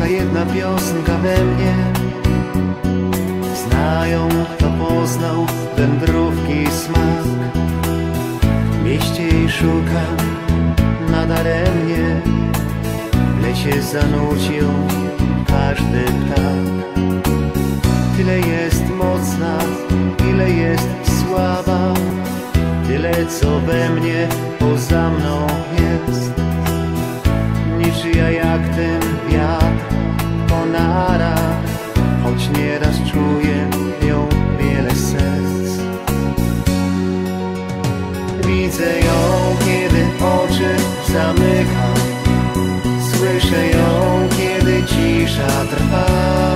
Taka jedna piosenka we mnie. Znają, kto poznał wędrówki smak. W mieście jej szukam nadaremnie. W lesie zanucił każdy ptak. Tyle jest mocna, ile jest słaba. Tyle co we mnie poza mną jest. Niczyja jak ten wiatr po narach, choć nieraz czuję ją wiele serc. Widzę ją, kiedy oczy zamykam. Słyszę ją, kiedy cisza trwa.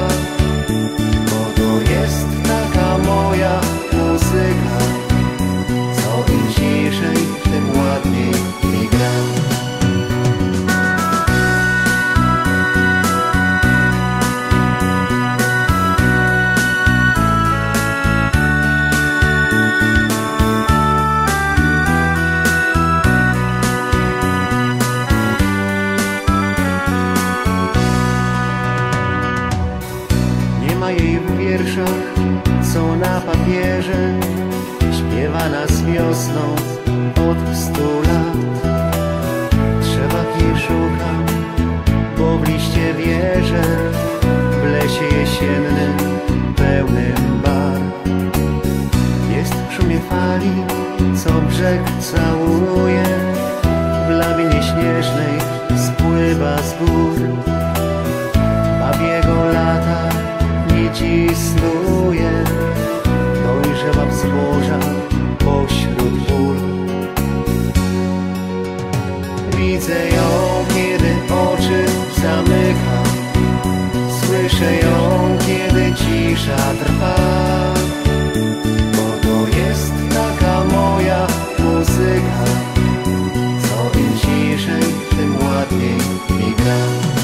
Bo to jest taka moja muzyka. Co im ciszej, tym ładniej mi gra. Jej w wierszach, co na papierze, śpiewana z wiosną od 100 lat. Drzewach jej szukam, bo w liście wierzę, w lesie jesiennym pełnym barw. Jest w szumie fali, co brzeg całuje, w lawinie śnieżnej spływa z gór. Babiego lata nici snuje, dojrzewa wzgórza pośród pól. Widzę ją, kiedy oczy zamykam. Słyszę ją, kiedy cisza trwa. Bo to jest taka moja muzyka. Co im ciszej, tym ładniej mi gra.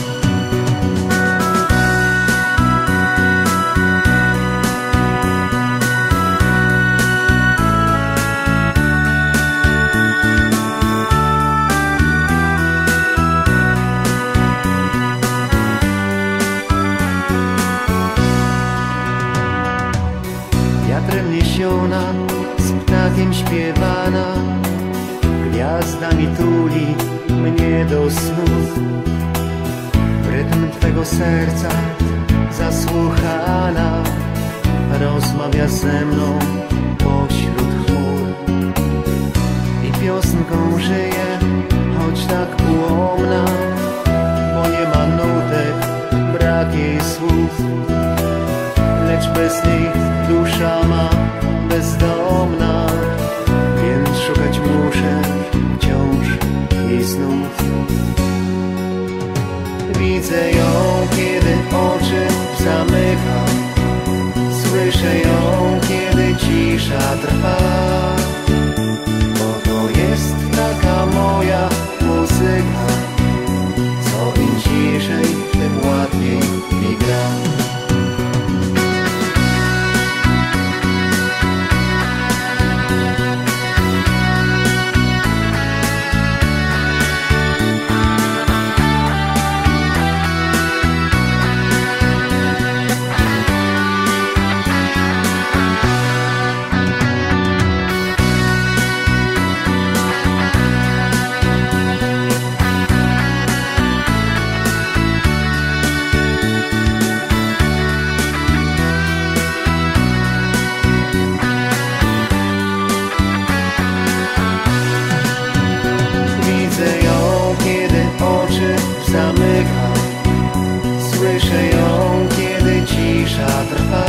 Wiatrem niesiona, z ptakiem śpiewana, gwiazdami tuli mnie do snów. W rytm twego serca zasłuchana, rozmawia ze mną pośród chmur. I piosenką żyje, choć tak ułomna, bo nie ma nutek, brak jej słów. Lecz bez nich dusza ma bezdomna, więc szukać muszę wciąż jej znów. Widzę ją, kiedy oczy zamykam. Słyszę ją, kiedy cisza trwa. Bo to jest taka moja muzyka. Co im ciszej, tym ładniej mi gra. Zamykam. Słyszę ją, kiedy cisza trwa.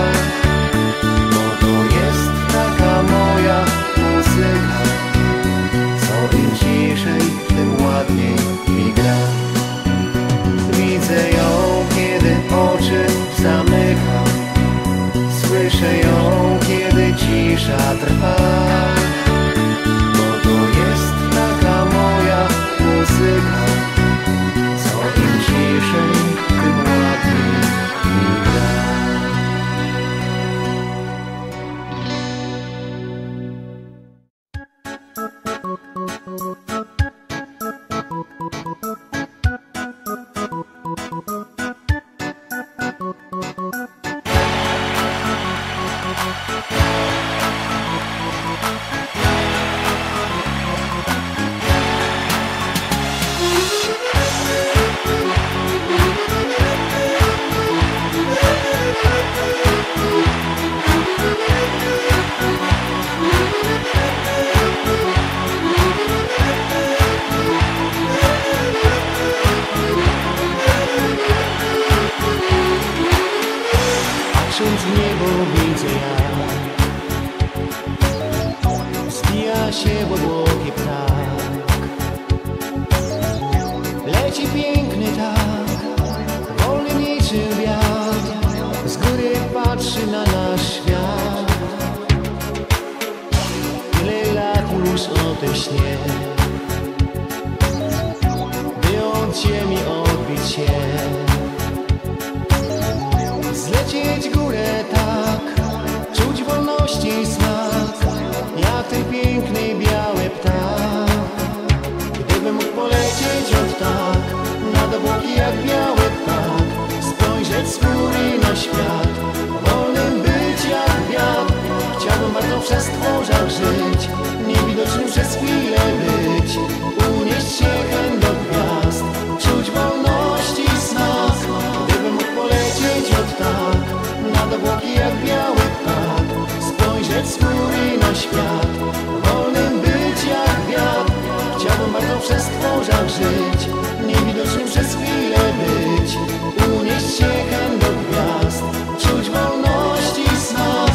Bo to jest taka moja muzyka. Co im ciszej, tym ładniej mi gra. Widzę ją, kiedy oczy zamykam. Słyszę ją, kiedy cisza trwa. Bo to jest taka moja muzyka. Im ciszej, tym ładniej mi gra. Patrząc w niebo widzę jak zbija się w obłoki ptak. Leci piękny tak, wolny niczym wiatr, z góry patrzy na nasz świat. Tyle lat już o tym śnie, by od ziemi odbić się, zlecieć górę tak, czuć wolności smak, jak ten piękny biały ptak. Gdybym mógł polecieć od tak, nad obłoki jak biały ptak, spojrzeć z góry na świat, wolnym być jak wiatr. Chciałbym bardzo w przestworzach żyć, niewidocznym przez chwilę być, unieść się hen do gwiazd, czuć wolności smak. Gdybym mógł polecieć od tak, nad obłoki jak biały ptak, spojrzeć z góry na świat, wolnym być jak wiatr. Chciałbym bardzo w przestworzach żyć, niewidocznym przez chwilę być, unieść się hen do gwiazd, czuć wolności smak.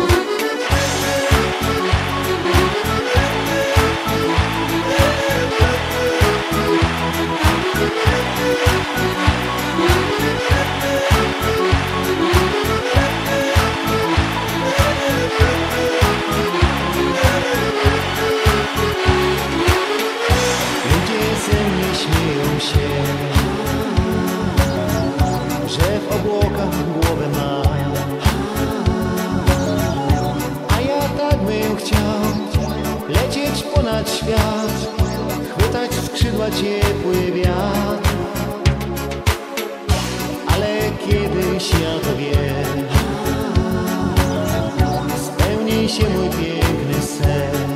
Śmieją się, że w obłokach głowę ma, a ja tak bym chciał lecieć ponad świat, chwytać w skrzydła ciepły wiatr. Ale kiedyś ja to wiem, spełni się mój piękny sen.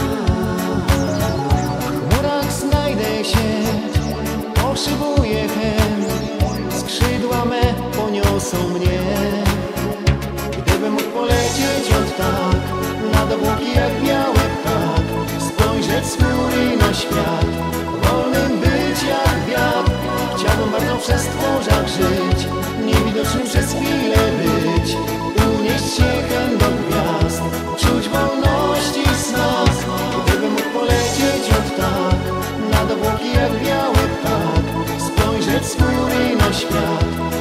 Potrzebuję hen, skrzydła me poniosą mnie. Gdybym mógł polecieć od tak, nad obłoki jak biały ptak, spojrzeć z góry na świat, wolnym być jak wiatr. Chciałbym bardzo w przestworzach żyć, niewidocznym przez chwilę być, unieść się hen do gwiazd, czuć wolności smak. Gdybym mógł polecieć od tak, nad obłoki jak biały ptak, spojrzeć z góry na świat,